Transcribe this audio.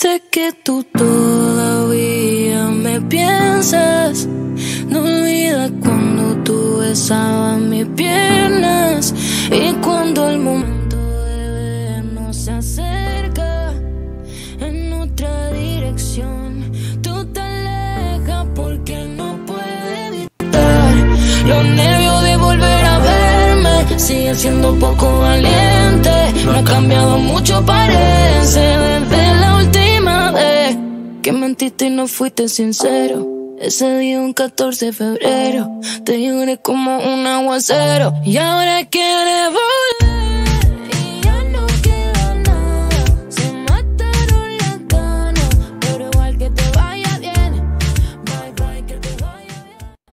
Sé que tú todavía me piensas. No olvidas cuando tú besabas mis piernas. Y cuando el momento de vernos se acerca en otra dirección, tú te alejas porque no puedes evitar los nervios de volver a verme. Sigue siendo poco valiente, no ha cambiado mucho parece desde la última vez que mentiste y no fuiste sincero. Ese día un 14 de febrero te lloré como un aguacero y ahora quieres volver.